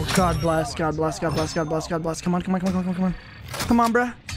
Oh, God bless, God bless, God bless, God bless, God bless. Come on, come on, come on, come on, come on. Come on, bruh.